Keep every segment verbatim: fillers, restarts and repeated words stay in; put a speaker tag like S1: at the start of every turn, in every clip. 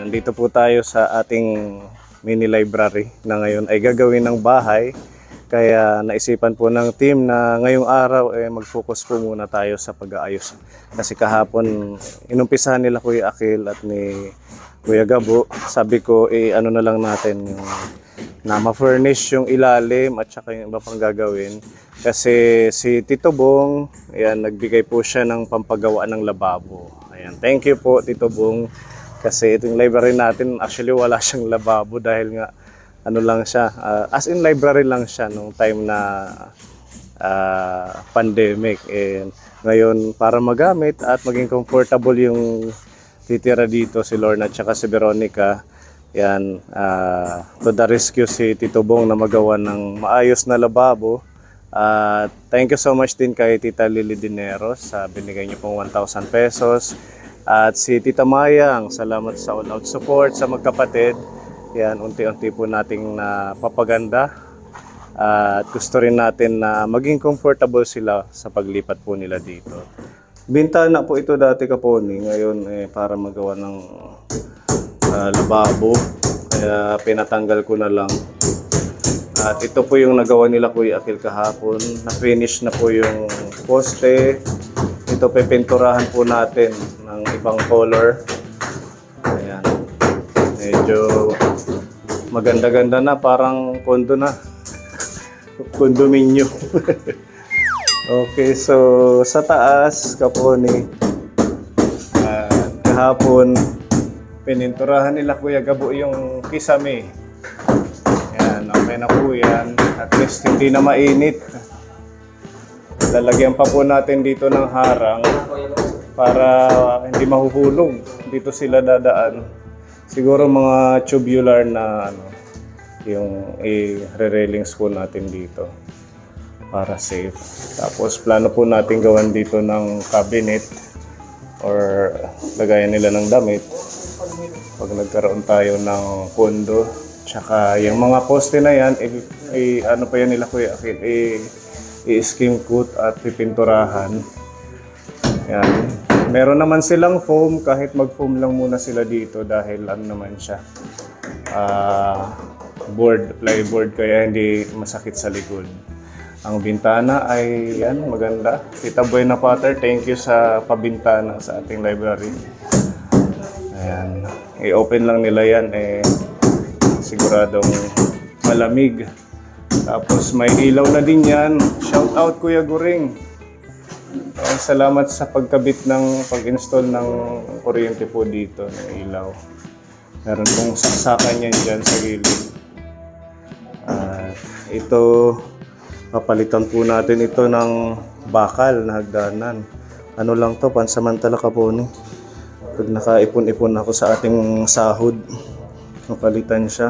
S1: nandito po tayo sa ating mini library na ngayon ay gagawin ng bahay. Kaya naisipan po ng team na ngayong araw eh, mag-focus po muna tayo sa pag-aayos. Kasi kahapon inumpisahan nila Kuya Akil at ni Kuya Gabo. Sabi ko eh ano na lang natin yung na ma-furnish yung ilalim at saka yung iba pang gagawin. Kasi si Tito Bong, ayan, nagbigay po siya ng pampagawa ng lababo. Ayan, thank you po Tito Bong. Kasi itong library natin actually wala siyang lababo dahil nga ano lang siya, uh, as in library lang siya nung time na uh, pandemic. And ngayon para magamit at maging comfortable yung titira dito si Lorna at saka si Veronica. Yan, uh, to the rescue si Tito Bong na magawa ng maayos na lababo. At uh, thank you so much din kay Tita Lily Dineros sa uh, binigay niyo pong one thousand pesos. At si Tita Mayang, salamat sa all-out support sa magkapatid. Yan, unti-unti po nating napapaganda at uh, gusto rin natin na maging comfortable sila sa paglipat po nila dito. Bintana po ito dati Kaponi, ngayon eh, para magawa ng uh, lababo, kaya pinatanggal ko na lang. At ito po yung nagawa nila Kuya Akil kahapon, na-finish na po yung poste. Ito pipinturahan po natin ng ibang color. Ayan, medyo maganda-ganda na, parang kondo na. Kondominyo. Okay, so sa taas, Kaponi, uh, kahapon, pininturahan nila Kuya Gabo yung kisame. Yan, okay na po yan. At least hindi na mainit. Lalagyan pa po natin dito ng harang para hindi mahuhulog. Dito sila dadaan. Siguro mga tubular na ano, yung i-re-railings po natin dito para safe. Tapos plano po natin gawan dito ng cabinet or lagayan nila ng damit pag nagkaroon tayo ng pondo. Tsaka yung mga poste na yan, i, i, ano pa yan nila Kuya Akil, i-skim coat at pipinturahan. Yan. Meron naman silang foam, kahit mag-foam lang muna sila dito dahil ano naman siya, uh, board, plyboard, kaya hindi masakit sa likod. Ang bintana ay yan, maganda. Tita Buena Potter, thank you sa pabintana sa ating library. Ayan, i-open lang nila yan, eh, siguradong malamig. Tapos may ilaw na din yan. Shout out Kuya Guring. Ay, salamat sa pagkabit ng pag-install ng kuryente po dito ng ilaw. Meron pong saksakan yan dyan sa gilid. Uh, ito, papalitan po natin ito ng bakal na hagdanan. Ano lang to, pansamantala Kaponi. Pag nakaipon-ipon ako sa ating sahod, mapalitan siya.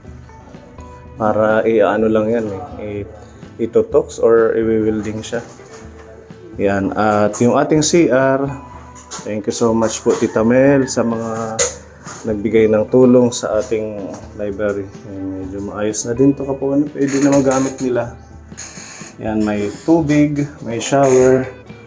S1: Para i-ano lang yan eh, itutox or i-welding siya. Yan, at yung ating C R, thank you so much po Tita Mel sa mga nagbigay ng tulong sa ating library. Yan, medyo maayos na din to Kaponi, pwede na magamit nila. Yan, may tubig, may shower.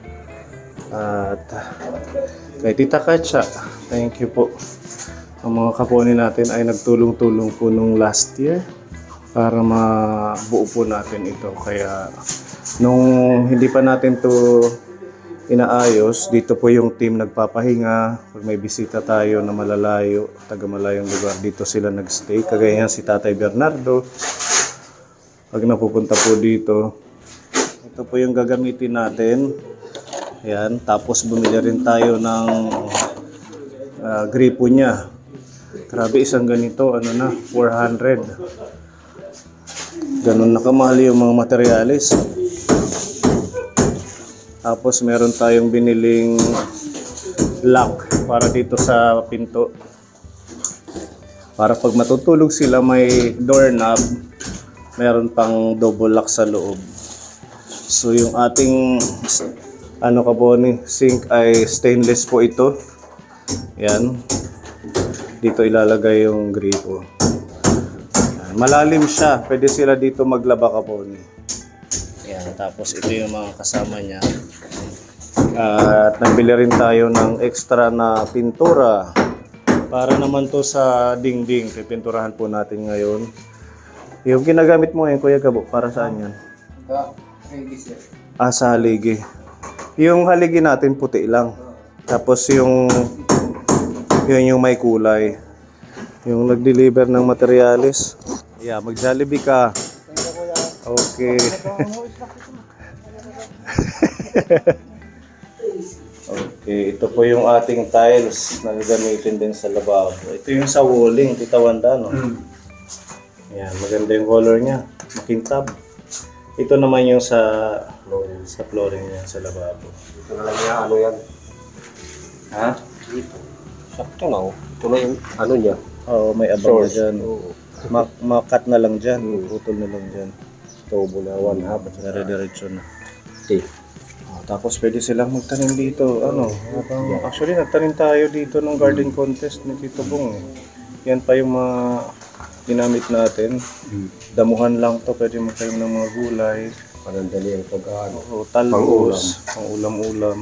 S1: At kay Tita Katsa, thank you po. Ang mga Kaponi natin ay nagtulong-tulong po nung last year para mabuo po natin ito. Kaya nung hindi pa natin to inaayos, dito po yung team nagpapahinga. Pag may bisita tayo na malalayo, taga malayong lugar, dito sila nagstay. Kagaya yan si Tatay Bernardo. Pag napupunta po dito, ito po yung gagamitin natin. Yan, tapos bumili rin tayo ng uh, gripo niya. Grabe, isang ganito, ano na, four hundred. Ganun na kamahal yung mga materyales. Tapos meron tayong biniling lock para dito sa pinto. Para pag matutulog sila, may doorknob. Meron pang double lock sa loob. So yung ating ano Kaponi, sink ay stainless po ito. Yan. Dito ilalagay yung gripo. Yan. Malalim siya. Pwede sila dito maglaba Kaponi. Yan. Tapos ito yung mga kasama niya. At nagbili rin tayo ng extra na pintura Para naman to sa dingding, pipinturahan po natin ngayon. Yung ginagamit mo ngayon, Kuya Gabo, para saan yan? Ah, sa haligi. Yung haligi natin puti lang. Tapos yung yun yung may kulay. Yung nag-deliver ng materialis. Yeah, mag-Jollibee ka. Okay. Okay, ito po yung ating tiles na gagamitin din sa lababo. Ito yung sa walling, Tita Wanda, no? Yan, maganda yung color niya. Makintab. Ito naman yung sa flooring, sa flooring niya sa lababo.
S2: Ito na lang niya, ano yan?
S1: Ha?
S2: Dito. Sakto na, oh. Ito na yung ano niya.
S1: Oo, may abang na
S2: Source.
S1: dyan.
S2: Oo.
S1: Ma- makat na lang dyan, putol na lang dyan.
S2: Tubo na, one half.
S1: Dire-diretso na.
S2: Okay.
S1: Oh, tapos pwede silang magtanim dito. Ano? Habang, actually, nagtanim tayo dito ng garden contest ni Tito Bong. Yan pa yung mga ginamit natin. Damuhan lang to, pwede magtanim ng mga gulay.
S2: Panandali ang pag-ano.
S1: Oo, talbos, pang ulam-ulam.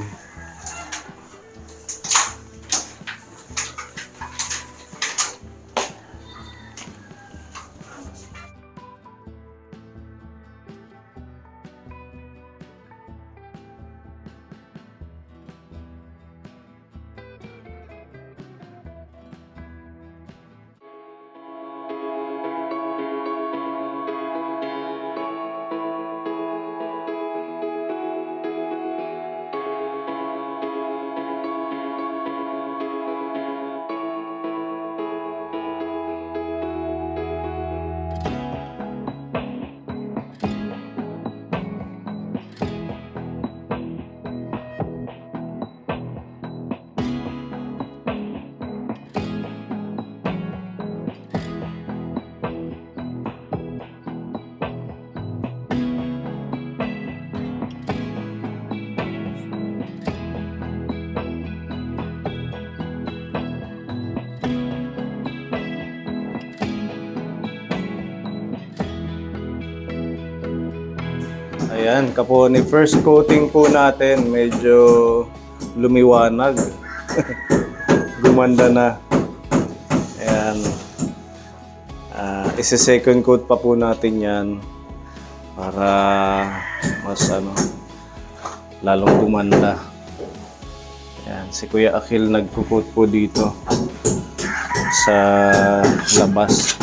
S1: Ayan, kaponi, first coating po natin, medyo lumiwanag. Gumanda na. Ayan. Uh, isa-second coat pa po natin yan para mas ano, lalong gumanda. Ayan, si Kuya Akil nagko-coat po dito sa labas.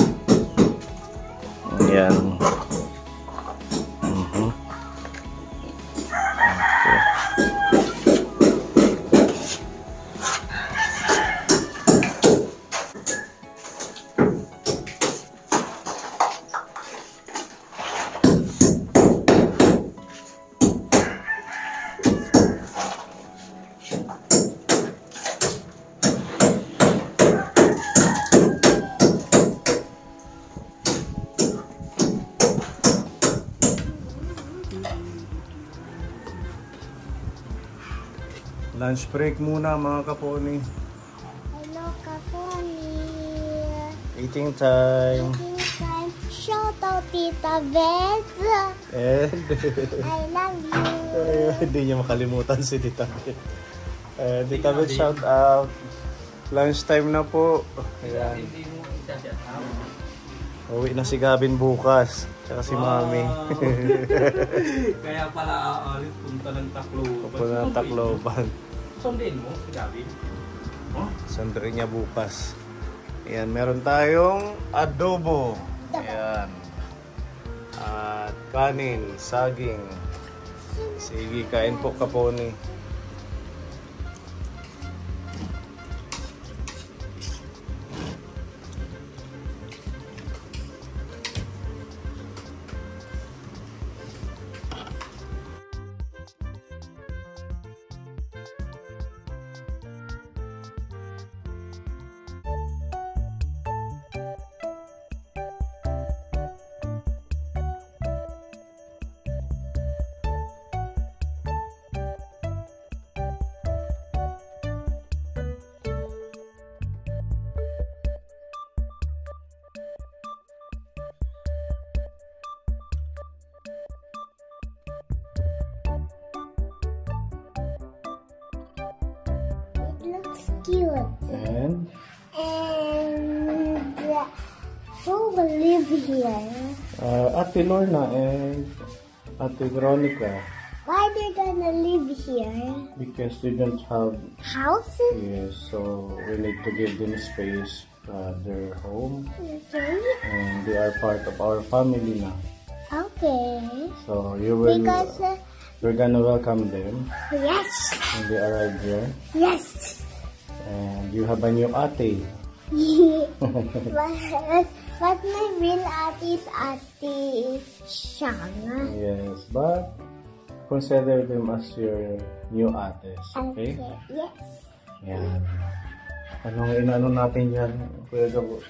S1: Ayan. Lunch break muna mga kaponi.
S3: Hello, Kaponi.
S1: Eating time.
S3: Eating time. Shout out, Tita Beth.
S1: And
S3: I love you.
S1: eh, hindi niya makalimutan si Tita Beth. Eh, Tita Beth, shout out. Lunch time na po. Ayan. Uwi na si Gavin bukas. Tsaka si Mami.
S4: Kaya pala aalis punta ng Tacloban.
S1: Punta ng Tacloban.
S4: Sundin mo si Gavin? Oh?
S1: Sundin niya bukas. Ayan, meron tayong adobo. Ayan. At kanin, saging. Sige, kain po kaponi.
S3: It looks cute.
S1: And
S3: And Who will live here?
S1: Uh, Ate Lorna and Ate Veronica.
S3: Why they gonna live here?
S1: Because they don't have,
S3: House?
S1: yes, so we need to give them space, uh, their home,
S3: Okay.
S1: and they are part of our family now.
S3: Okay.
S1: So you will,
S3: Because, uh,
S1: we're gonna welcome them
S3: yes.
S1: when they arrive here.
S3: Yes.
S1: And you have a new ate.
S3: but, but my real ate is Ate Shang.
S1: Yes, but consider them as your new ates, okay?
S3: Yes.
S1: Yan. Anong inano natin yan, Kuya Gabo?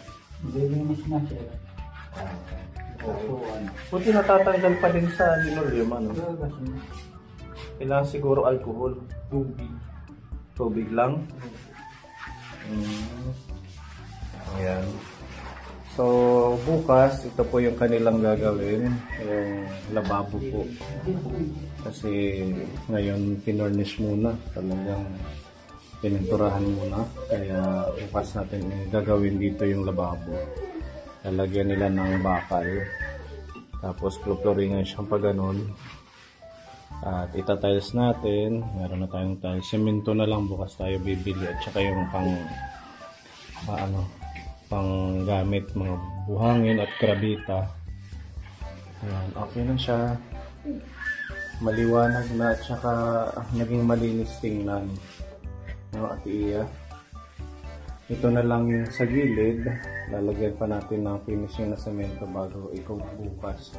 S1: Buti natatanggal pa din sa linoleum, ano? Kailangan siguro alcohol. Tubig. Tubig lang? Mm. Ayan. So, bukas, ito po yung kanilang gagawin. Yung lababo po. Kasi ngayon, pinornish muna. Talagang pininturahan muna. Kaya bukas natin gagawin dito yung lababo. Lalagyan nila ng bakal. Tapos, kloploringan siyang pa ganun. At itatiles natin. Meron na tayong tiles. Semento na lang bukas tayo bibili. At saka yung pang paano, pang gamit, mga buhangin at krabita. Ayan, okay na siya. Maliwanag na at saka naging malinis tingnan. No, Ate Iya. Ito na lang yung sa gilid. Lalagyan pa natin ng finishing na semento bago ikaw bukas.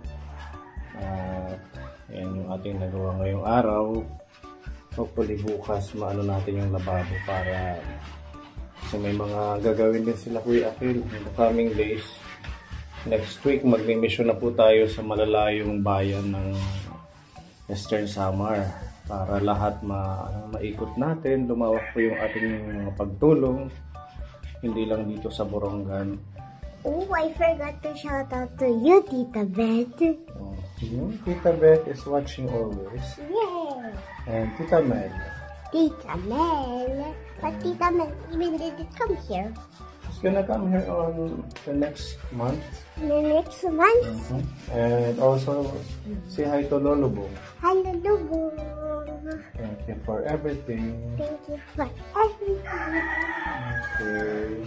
S1: At ayan yung ating nagawa ngayong araw. Hopefully bukas maano natin yung lababo para so may mga gagawin din sila Kuya Akil in the coming days. Next week magmi-mission na po tayo sa malalayong bayan ng Western Samar para lahat ma ano, maikot natin, lumawak po yung ating mga pagtulong hindi lang dito sa Borongan.
S3: Oh, I forgot to shout out to you, Tita Beth.
S1: Oh, yung Tita Beth is watching always.
S3: Yeah.
S1: And Tita Mel.
S3: Tita Mel. But Tita Mel even didn't come here.
S1: She's gonna come here on the next month.
S3: The next month.
S1: Mm-hmm. And also say hi to Lolo Bong.
S3: Hello, Lugo.
S1: Thank you for everything.
S3: Thank you for everything.
S1: Okay.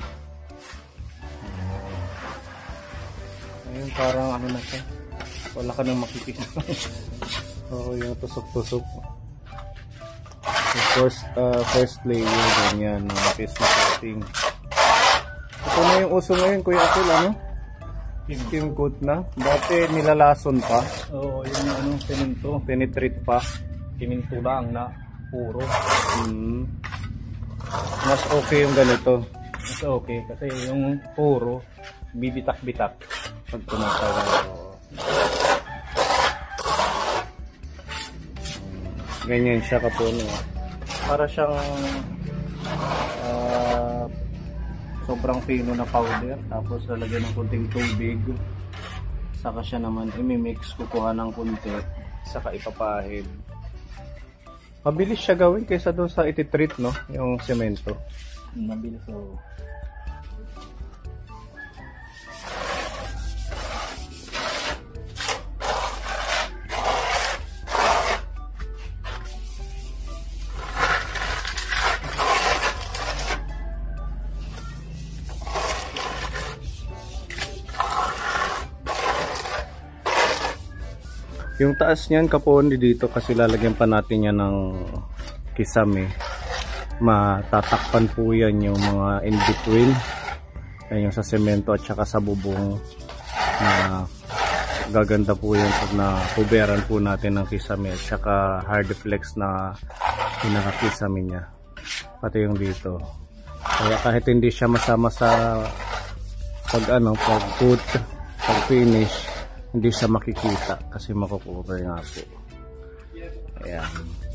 S1: Ayun, parang ano na siya. Wala ka nang makikita. Oo, yung tusok-tusok. Yung first, uh, first layer, ganyan. Nakapis na coating. Ito na yung uso ngayon, Kuya Akil, ano? Skim coat na. Dati nilalason pa. Oo, yung ano, pininto. Penetrate pa.
S2: Piminto lang na puro.
S1: Hmm. Mas okay yung ganito.
S2: Mas okay kasi yung puro bibitak-bitak pag tumatagal.
S1: Ganyan siya kapuno. Para siyang uh, sobrang pino na powder. Tapos lalagyan ng kunting tubig. Saka siya naman imimix. Kukuha ng kunti. Saka ipapahid. Mabilis siya gawin kaysa doon sa ititreat, no? Yung semento.
S2: Mabilis o.
S1: Yung taas niyan kapondi dito kasi lalagyan pa natin yan ng kisame. Matatakpan po yan yung mga in between. Yan yung sa semento at saka sa bubong na gaganda po yan pag na-coveran po natin ng kisame at saka hard flex na pinaka-kisame niya. Pati yung dito. Kaya kahit hindi siya masama sa pag ano, pag put, pag finish, hindi siya makikita kasi makukover nga po. Ayan.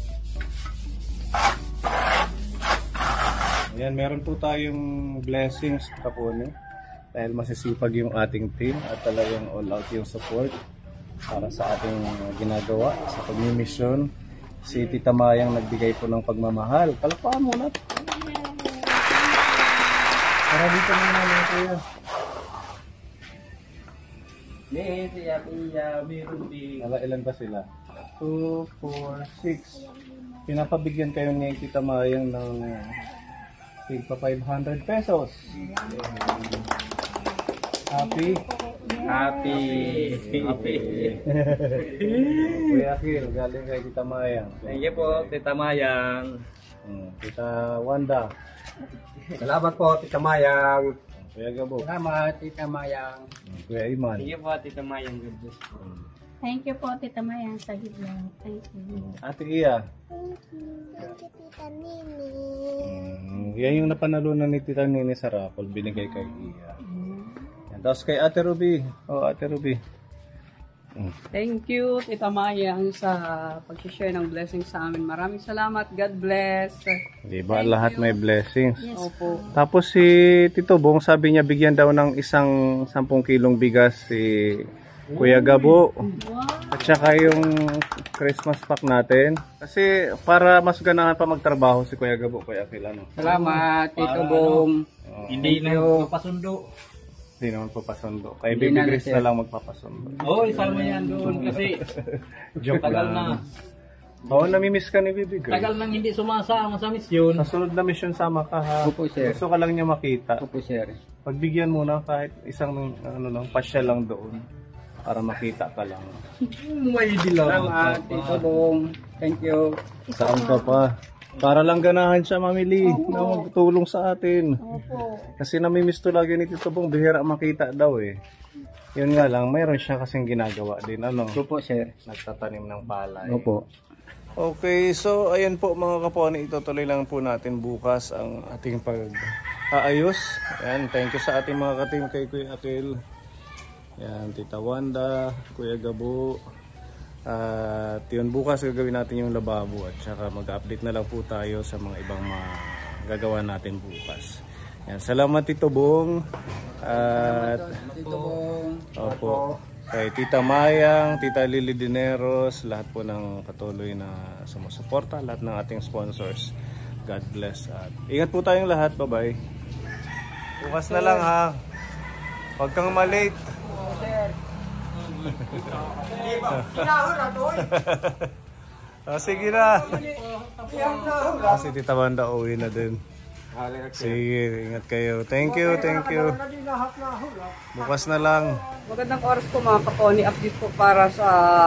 S1: Ayan, meron po tayong blessings kapone dahil masisipag yung ating team at talagang all out yung support para sa ating ginagawa sa pagmimisyon. Si Tita Mayang nagbigay po ng pagmamahal. Palakpakan muna. Para dito muna lang kuya.
S4: Hindi, siya, siya, meron din.
S2: Nala, ilan ba sila? two, four, six. Pinapabigyan kayo ni Tita Mayang ng tigpa five hundred pesos. Happy?
S4: Happy. Happy.
S2: Kuya Akil, galing kay Tita Mayang.
S4: Thank you po, Tita Mayang.
S2: Hmm, Tita Wanda.
S5: Salamat po, Tita Mayang.
S2: Kuya Gabo.
S5: Salamat, Tita Mayang.
S2: Kuya Iman.
S4: Thank you po, Tita Mayang. God bless po.
S6: Thank you po, Tita Mayang, sa gitlang. Thank you.
S2: Ate Iya.
S3: Thank you. Thank you, Tita Nini.
S2: Hmm, yan yung napanalunan ni Tita Nini sa raffle, binigay kay Iya. Yan, tapos kay Ate Ruby. Oh, Ate Ruby. Hmm.
S7: Thank you, Tita Mayang, sa pag-share ng blessings sa amin. Maraming salamat. God bless.
S2: Di ba lahat may blessings?
S7: Opo.
S2: Tapos si Tito Bong sabi niya bigyan daw ng isang sampung kilong bigas si Kuya Gabo. At saka yung Christmas pack natin. Kasi para mas ganahan pa magtrabaho si Kuya Gabo, Kuya Akil, ano?
S5: Salamat, Tito Bong.
S4: Hindi na magpapasundo.
S2: Hindi naman papasundo. Kay
S5: Hindi
S2: Baby
S5: na,
S2: Grace
S5: sir.
S2: na lang magpapasundo.
S4: Oo, oh, isama yan doon kasi
S2: Joke
S4: tagal
S2: lang.
S4: na.
S2: Oo, namimiss ka ni Baby Grace.
S4: Tagal nang hindi sumasama sa misyon.
S2: Sa sunod na mission sama ka ha.
S5: Opo, sir.
S2: Gusto ka lang niya makita.
S5: Opo, sir.
S2: Pagbigyan mo na kahit isang ano lang, pasya lang doon. Para makita ka lang.
S4: May dilaw.
S5: Salamat, Tito Bong. Thank you.
S2: Saan ka pa? Para lang ganahan siya, Mami Lee, na magtulong sa atin.
S6: Opo.
S2: Kasi namimiss to lagi ni Tito Bong, bihira makita daw eh. Yun nga lang, mayroon siya kasing ginagawa din, ano?
S5: Opo, sir.
S2: Nagtatanim ng palay.
S5: Opo.
S1: Okay, so ayan po mga kaponi, itutuloy lang po natin bukas ang ating pag-aayos. Ayan, thank you sa ating mga ka-team kay Kuya Akil. Ayan, Tita Wanda, Kuya Gabo. At yun, bukas gagawin natin yung lababo at saka mag-update na lang po tayo sa mga ibang magagawa natin bukas. Ayan, salamat Tito Bong. At
S5: Tito Bong.
S1: opo, kay Tita Mayang, Tita Lily Dineros, lahat po ng katuloy na sumusuporta, lahat ng ating sponsors. God bless at ingat po tayong lahat. Bye-bye. Bukas na lang ha. Huwag kang malate. Oh, sige na. Oh, si Tita Wanda uwi na din. Sige, ingat kayo. Thank you, thank you. Bukas na lang.
S7: Magandang oras po mga kaponi. Update po para sa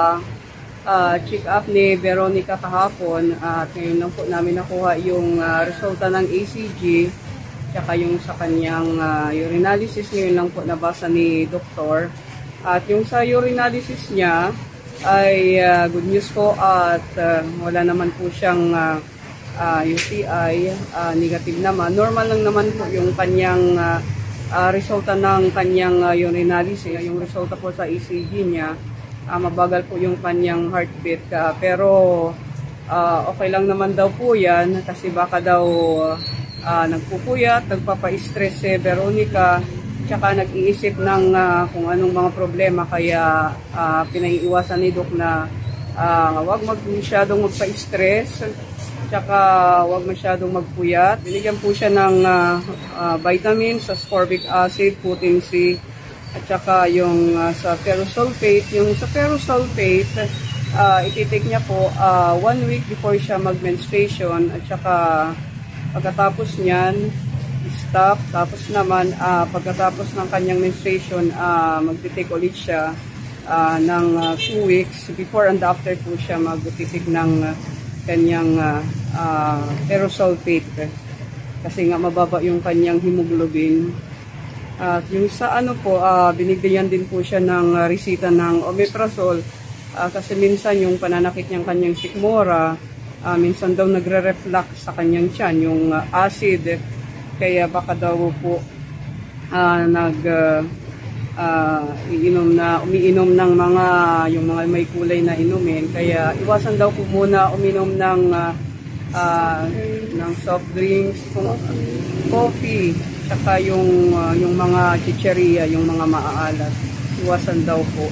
S7: uh, check-up ni Veronica kahapon. At ngayon lang po namin nakuha yung uh, resulta ng A C G. Tsaka yung sa kanyang uh, urinalysis. Ngayon lang po nabasa ni doktor. At yung sa urinalysis niya ay uh, good news po at uh, wala naman po siyang uh, uh, U T I, uh, negative naman. Normal lang naman po yung kanyang uh, uh, resulta ng kanyang uh, urinalysis. Yung resulta po sa E C G niya, uh, mabagal po yung kanyang heartbeat. Uh, pero uh, okay lang naman daw po yan kasi baka daw uh, nagpupuyat, nagpapa-stress si Veronica. Tsaka nag-iisip ng uh, kung anong mga problema kaya uh, pinaiiwasan ni Doc na uh, wag masyadong magpa-stress tsaka wag masyadong magpuyat. Binigyan po siya ng uh, uh, vitamins, ascorbic acid, potency at tsaka yung uh, sa ferrosulfate. Yung sa ferrosulfate, uh, ititik niya po uh, one week before siya mag-menstruation at tsaka pagkatapos niyan stop. Tapos naman, uh, pagkatapos ng kanyang menstruation, uh, magtitake ulit siya uh, ng uh, two weeks. Before and after po siya magtitake ng uh, kanyang uh, uh, ferrosulfate. Kasi nga mababa yung kanyang hemoglobin. At uh, yung sa ano po, uh, binigyan din po siya ng uh, resita ng omeprazole. Uh, kasi minsan yung pananakit niyang kanyang sikmura, uh, minsan daw nagre-reflux sa kanyang tiyan, yung uh, acid. Kaya baka daw po uh, nag uh, uh, iinom na umiinom ng mga yung mga may kulay na inumin. Kaya iwasan daw po muna uminom ng uh, uh, ng soft drinks, coffee, saka yung uh, yung mga chicheria, yung mga maaalat. Iwasan daw po.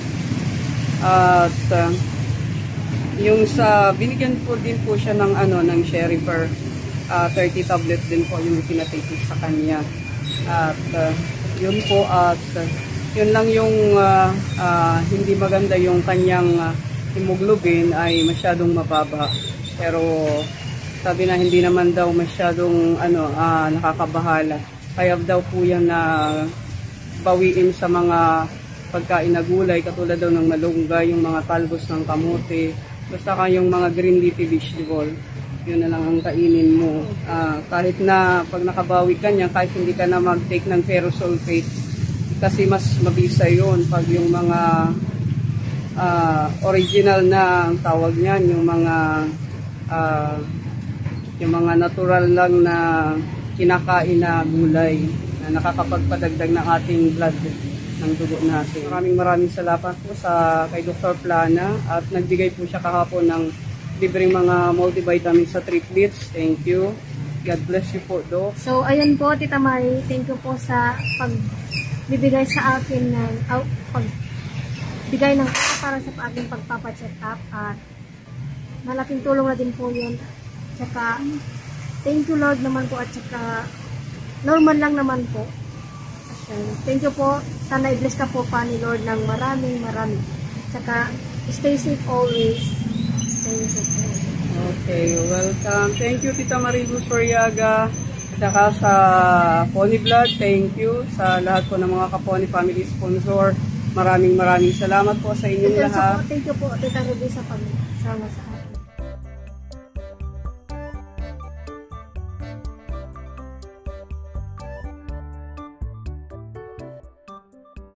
S7: At uh, yung sa binigyan po din po siya ng ano ng Sherifer. Uh, thirty tablets din po yung pinatake sa kanya. At uh, yun po at uh, Yun lang yung ah, ah, hindi maganda, yung kanyang ah, hemoglobin ay masyadong mababa. Pero sabi na hindi naman daw masyadong ano, ah, nakakabahala. Kaya daw po yan na bawiin sa mga pagkain na gulay, katulad daw ng malunggay, yung mga talbos ng kamote, basta ka yung mga green leafy vegetable. Yun na lang ang kainin mo. Ah, kahit na pag nakabawi ka niya, kahit hindi ka na mag-take ng ferrous sulfate, kasi mas mabisa yun pag yung mga ah, original na ang tawag niyan, yung mga ah, yung mga natural lang na kinakain na gulay na nakakapagpadagdag ng ating blood ng dugo natin. Maraming maraming salamat po sa kay Doctor Plana, at nagbigay po siya kahapon ng libreng mga multivitamins sa triplets. Thank you. God bless you po, Doc.
S6: So, ayun po, Tita Mari, thank you po sa pagbibigay sa akin ng uh, pagbigay ng pera para sa aking pagpapacheck up, at malaking tulong na din po yun. Tsaka, thank you Lord naman po, at tsaka normal lang naman po. Thank you po. Sana i-bless ka po pa ni Lord ng maraming maraming. Tsaka, stay safe always. Thank you po.
S7: Okay, welcome. Thank you, Tita Marilu Soriaga. Tsaka sa Pony Blood, thank you sa lahat po ng mga Kapony family sponsor. Maraming maraming salamat po sa inyong
S6: Thank you,
S7: lahat.
S6: po, thank you po, Tita Ruby, sa pagsama sa